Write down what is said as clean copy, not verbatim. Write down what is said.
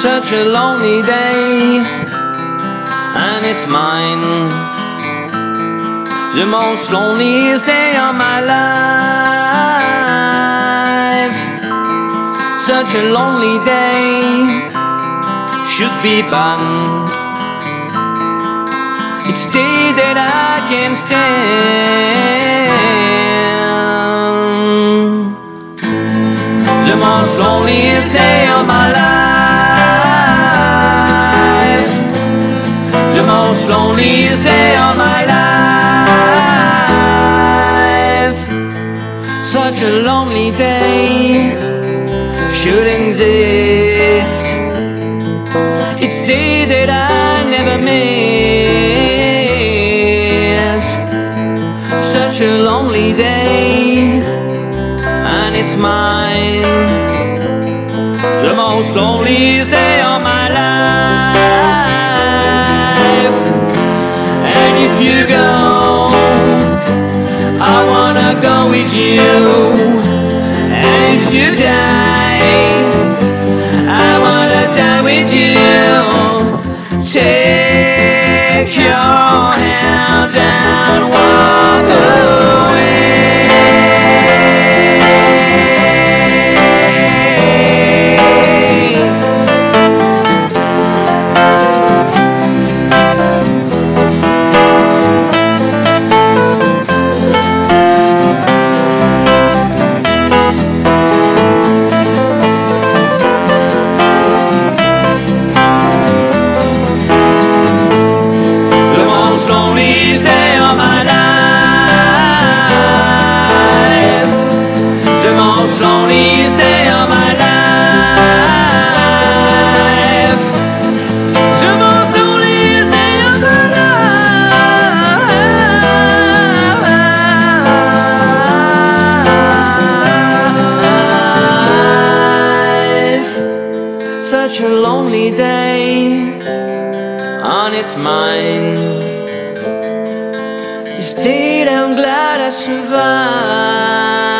Such a lonely day, and it's mine. The most loneliest day of my life. Such a lonely day should be banned. It's a day that I can't stand. The most loneliest day of my life. The most loneliest day of my life. Such a lonely day should exist. It's a day that I never miss. Such a lonely day, and it's mine. The most loneliest day of my life. And if you go, I wanna go with you. And if you die, I wanna die with you. Take your hand and walk away. Loneliest day of my life. The most loneliest day of my life. Such a lonely day, and it's mine. This day I'm glad I survived.